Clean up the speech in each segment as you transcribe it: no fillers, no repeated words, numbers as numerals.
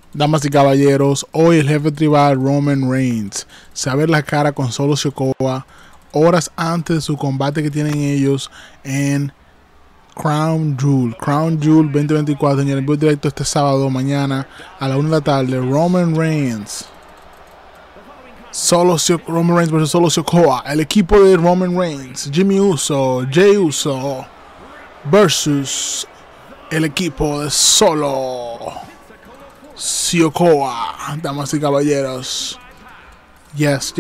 Damas y caballeros, hoy el jefe tribal Roman Reigns se va a ver la cara con Solo Sikoa horas antes de su combate que tienen ellos en Crown Jewel 2024, señores. En vivo directo este sábado mañana a la 1 de la tarde. Roman Reigns versus Solo Sikoa. El equipo de Roman Reigns, Jimmy Uso, Jey Uso versus el equipo de Solo Sikoa. Damas y caballeros, yes.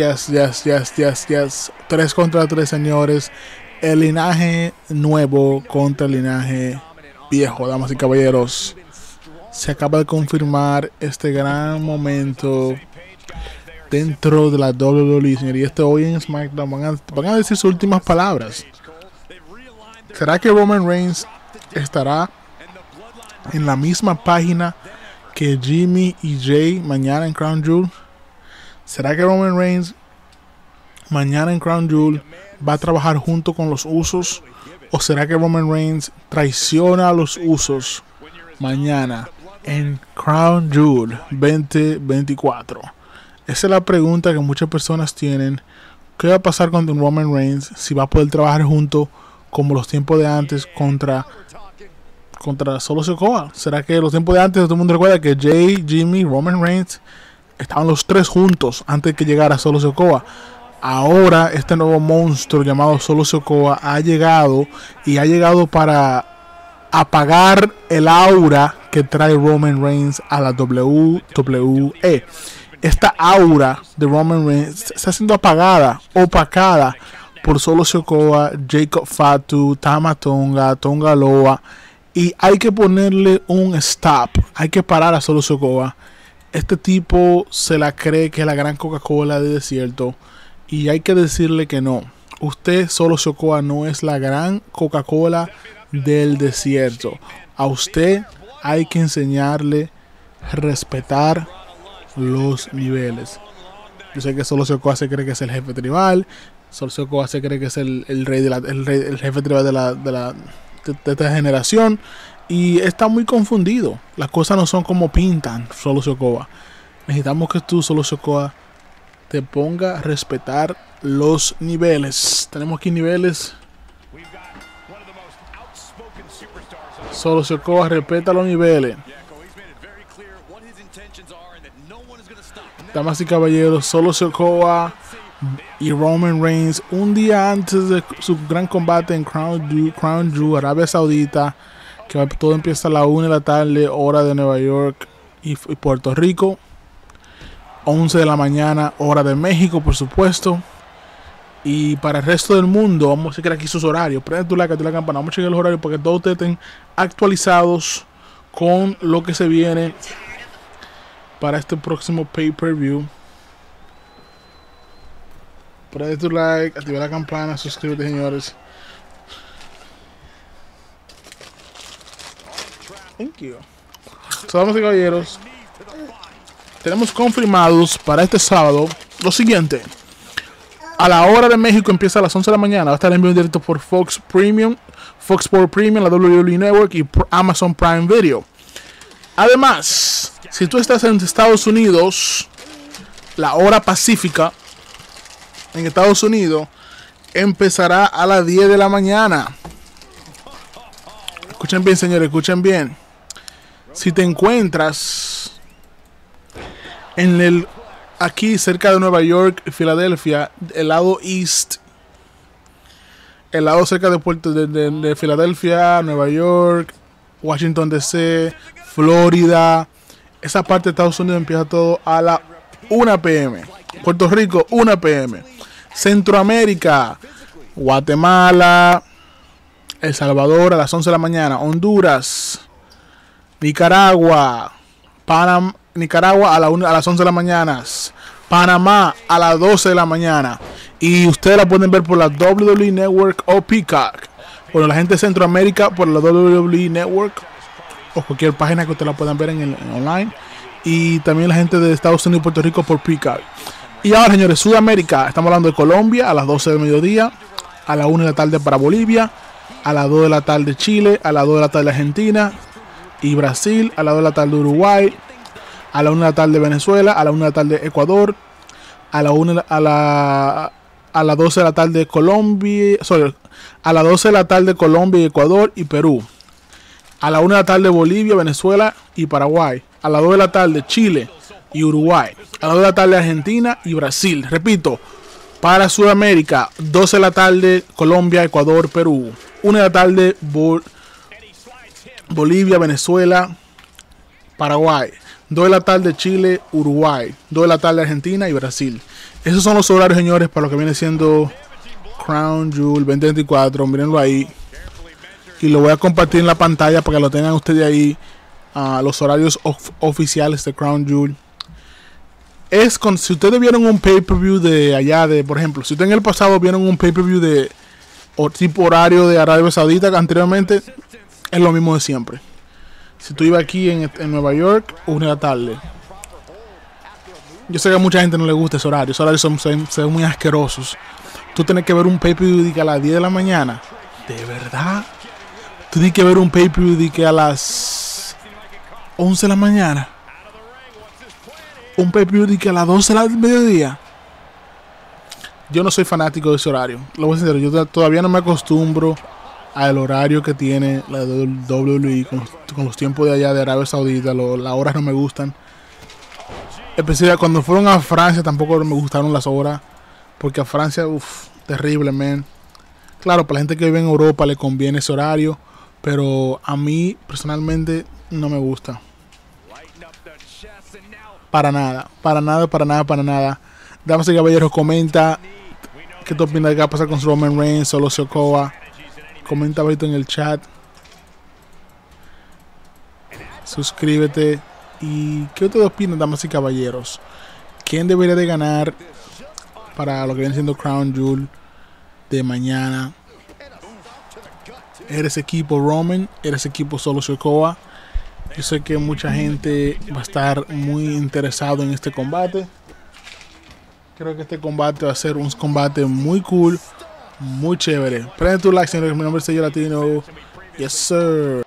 3 contra 3, señores. El linaje nuevo contra el linaje viejo. Damas y caballeros, se acaba de confirmar este gran momento dentro de la WWE, señor. Y hoy en SmackDown van a decir sus últimas palabras. ¿Será que Roman Reigns estará en la misma página que Jimmy y Jey mañana en Crown Jewel? ¿Será que Roman Reigns mañana en Crown Jewel va a trabajar junto con los Usos? ¿O será que Roman Reigns traiciona a los Usos mañana en Crown Jewel 2024? Esa es la pregunta que muchas personas tienen. ¿Qué va a pasar con Roman Reigns? Si va a poder trabajar junto como los tiempos de antes contra Solo Sikoa. ¿Será que los tiempos de antes, todo el mundo recuerda que Jey, Jimmy, Roman Reigns estaban los tres juntos antes que llegara Solo Sikoa? Ahora este nuevo monstruo llamado Solo Sikoa ha llegado para apagar el aura que trae Roman Reigns a la WWE. Esta aura de Roman Reigns está siendo opacada por Solo Sikoa, Jacob Fatu, Tama Tonga, Tonga Loa. Y hay que ponerle un stop. Hay que parar a Solo Sikoa. Este tipo se la cree que es la gran Coca-Cola del desierto. Y hay que decirle que no. Usted, Solo Sikoa, no es la gran Coca-Cola del desierto. A usted hay que enseñarle a respetar los niveles. Yo sé que Solo Sikoa se cree que es el jefe tribal. Solo Sikoa se cree que es el jefe tribal de esta generación. Y está muy confundido. Las cosas no son como pintan, Solo Sikoa. Necesitamos que tú, Solo Sikoa, te ponga a respetar los niveles. Tenemos aquí niveles. Solo Sikoa respeta los niveles. Damas y caballeros, Solo Sikoa y Roman Reigns un día antes de su gran combate en Crown Jewel, Arabia Saudita, que todo empieza a la 1 de la tarde, hora de Nueva York y Puerto Rico. 11 de la mañana, hora de México, por supuesto. Y para el resto del mundo, vamos a checar aquí sus horarios. Prende tu like, activa la campana. Vamos a checar los horarios para que todos ustedes estén actualizados con lo que se viene para este próximo pay-per-view. Prende tu like, activa la campana, suscríbete, señores. Thank you. Damas y caballeros, tenemos confirmados para este sábado lo siguiente. A la hora de México empieza a las 11 de la mañana. Va a estar en vivo directo por Fox Sports Premium, la WWE Network y Amazon Prime Video. Además, si tú estás en Estados Unidos, la hora pacífica en Estados Unidos empezará a las 10 de la mañana. Escuchen bien, señores, escuchen bien. Si te encuentras aquí cerca de Nueva York y Filadelfia, el lado east, el lado cerca de Filadelfia, Nueva York, Washington DC, Florida, esa parte de Estados Unidos empieza todo a la 1 p.m. Puerto Rico, 1 p.m. Centroamérica, Guatemala, El Salvador a las 11 de la mañana. Honduras, Nicaragua, Nicaragua a las 11 de la mañana. Panamá a las 12 de la mañana. Y ustedes la pueden ver por la WWE Network o Peacock. Bueno, la gente de Centroamérica por la WWE Network o cualquier página que ustedes la puedan ver en online. Y también la gente de Estados Unidos y Puerto Rico por Peacock. Y ahora, señores, Sudamérica, estamos hablando de Colombia a las 12 del mediodía, a la 1 de la tarde para Bolivia, a las 2 de la tarde Chile, a las 2 de la tarde Argentina y Brasil, a las 2 de la tarde Uruguay, A la 1 de la tarde Venezuela, a la 1 de la tarde Ecuador, a la 1 a las 12 de la tarde Colombia, a las 12 de la tarde Colombia, Ecuador y Perú. A la 1 de la tarde Bolivia, Venezuela y Paraguay. A las 2 de la tarde Chile y Uruguay. A las 2 de la tarde Argentina y Brasil. Repito, para Sudamérica, 12 de la tarde Colombia, Ecuador, Perú. 1 de la tarde Bolivia, Venezuela, Paraguay. 2 de la tarde Chile, Uruguay. 2 de la tarde Argentina y Brasil. Esos son los horarios, señores, para lo que viene siendo Crown Jewel 2024. Mírenlo ahí. Y lo voy a compartir en la pantalla para que lo tengan ustedes ahí. Los horarios oficiales de Crown Jewel. Si ustedes vieron un pay-per-view de allá, por ejemplo, si ustedes en el pasado vieron un pay-per-view de tipo horario de Arabia Saudita anteriormente, es lo mismo de siempre. Si tú ibas aquí en Nueva York, 1 de la tarde. Yo sé que a mucha gente no le gusta ese horario. Esos horarios se ven muy asquerosos. Tú tienes que ver un pay-per-view a las 10 de la mañana. ¿De verdad? Tú tienes que ver un pay-per-view a las 11 de la mañana. Un pay-per-view a las 12 del mediodía. Yo no soy fanático de ese horario. Lo voy a decir, yo todavía no me acostumbro al horario que tiene la WWE con los tiempos de allá de Arabia Saudita. Las horas no me gustan. Especialmente cuando fueron a Francia tampoco me gustaron las horas. Porque a Francia, terrible, man. Claro, para la gente que vive en Europa le conviene ese horario. Pero a mí personalmente no me gusta. Para nada, para nada, para nada, para nada. Damas y caballeros, comenta qué te opinas de qué va a pasar con Roman Reigns, Solo Sikoa. Comenta ahorita en el chat. Suscríbete. ¿Y qué ustedes opinan, damas y caballeros? ¿Quién debería de ganar para lo que viene siendo Crown Jewel de mañana? ¿Eres equipo Roman? ¿Eres equipo Solo Sikoa? Yo sé que mucha gente va a estar muy interesado en este combate. Creo que este combate va a ser un combate muy cool, muy chévere. Prende tu like, señores. Mi nombre es Sello Latino. Yes, sir.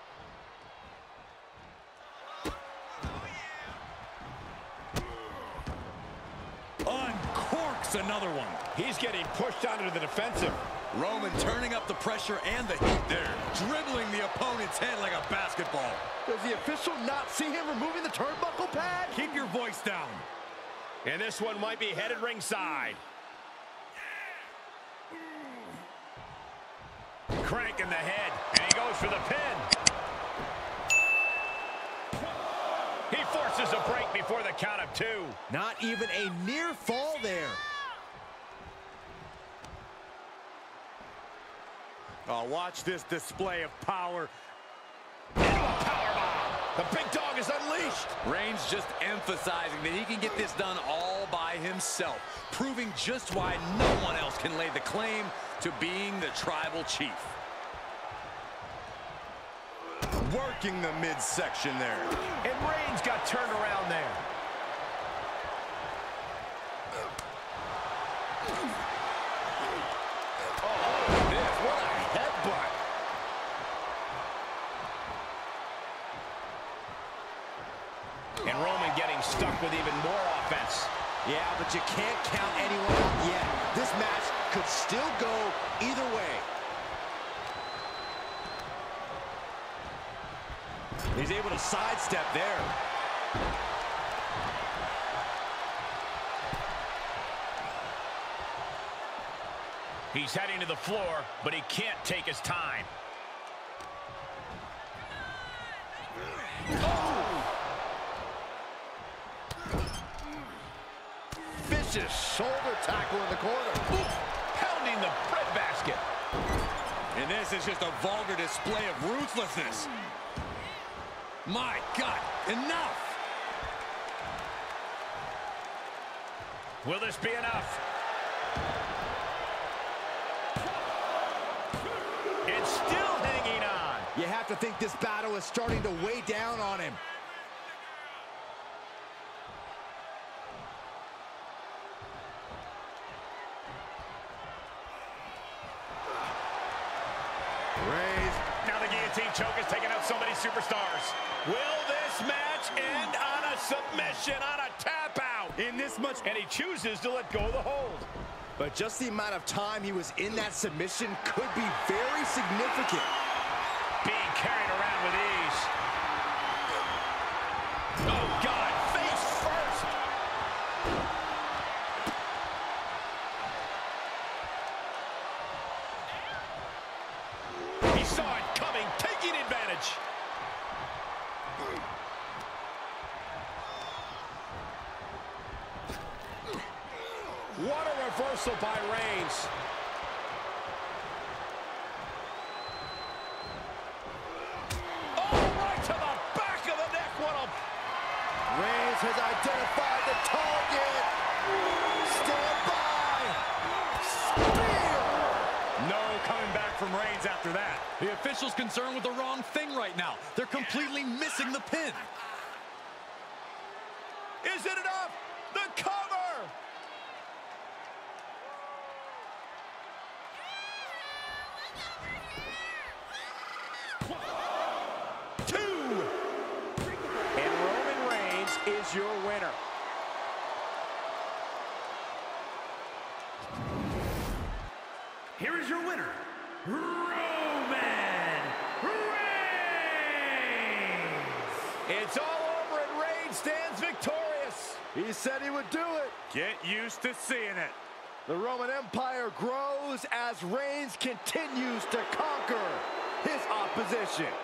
Uncorks another one. He's getting pushed out into the defensive. Roman turning up the pressure and the heat there, dribbling the opponent's head like a basketball. Does the official not see him removing the turnbuckle pad? Keep your voice down. And this one might be headed ringside. Crank in the head, and he goes for the pin. He forces a break before the count of 2. Not even a near fall there. Oh, watch this display of power. Powerbomb. The big dog is unleashed. Reigns just emphasizing that he can get this done all by himself, proving just why no one else can lay the claim to being the tribal chief. Working the midsection there. And Reigns got turned around there. And Roman getting stuck with even more offense. Yeah, but you can't count anyone out yet. This match could still go either way. He's able to sidestep there. He's heading to the floor, but he can't take his time. Vicious shoulder tackle in the corner. Ooh, pounding the breadbasket. And this is just a vulgar display of ruthlessness. My God, enough! Will this be enough? It's still hanging on. You have to think this battle is starting to weigh down on him. Raised. Now the guillotine. Guillotine choke has taken out so many superstars. Will this match end on a submission, on a tap out? In this much, and he chooses to let go of the hold. But just the amount of time he was in that submission could be very significant. Being carried around with ease. Oh, God, face first. He saw it coming, taking advantage. What a reversal by Reigns. Oh, right to the back of the neck. What a... Reigns has identified the target. Stand by. Spear. No coming back from Reigns after that. The official's concerned with the wrong thing right now. They're completely missing the pin. Is it enough? The cover! And Roman Reigns is your winner. Here is your winner, Roman Reigns! It's all over and Reigns stands victorious. He said he would do it. Get used to seeing it. The Roman Empire grows as Reigns continues to conquer his opposition.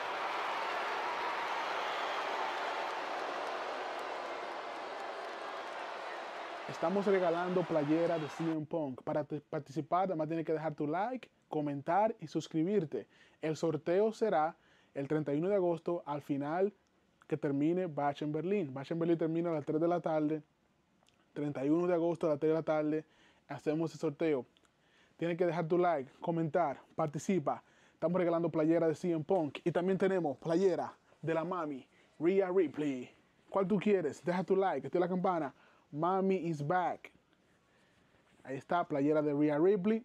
Estamos regalando playera de CM Punk. Para participar, además tienes que dejar tu like, comentar y suscribirte. El sorteo será el 31 de agosto al final que termine Bash en Berlín. Bash en Berlín termina a las 3 de la tarde. 31 de agosto a las 3 de la tarde hacemos el sorteo. Tienes que dejar tu like, comentar, participa. Estamos regalando playera de CM Punk. Y también tenemos playera de la mami, Rhea Ripley. ¿Cuál tú quieres? Deja tu like, activa la campana. Mommy is back. Ahí está, playera de Rhea Ripley.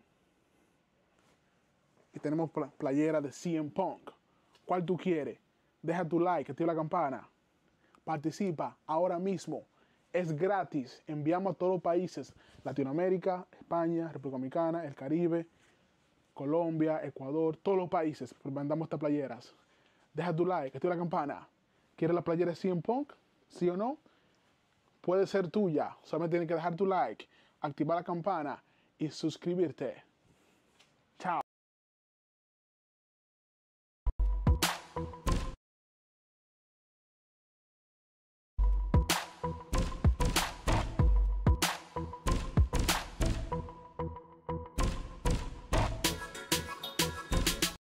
Y tenemos playera de CM Punk. ¿Cuál tú quieres? Deja tu like, activa la campana. Participa ahora mismo. Es gratis. Enviamos a todos los países. Latinoamérica, España, República Dominicana, el Caribe, Colombia, Ecuador. Todos los países mandamos estas playeras. Deja tu like, activa la campana. ¿Quieres la playera de CM Punk? ¿Sí o no? Puede ser tuya. Solamente tienes que dejar tu like, activar la campana y suscribirte.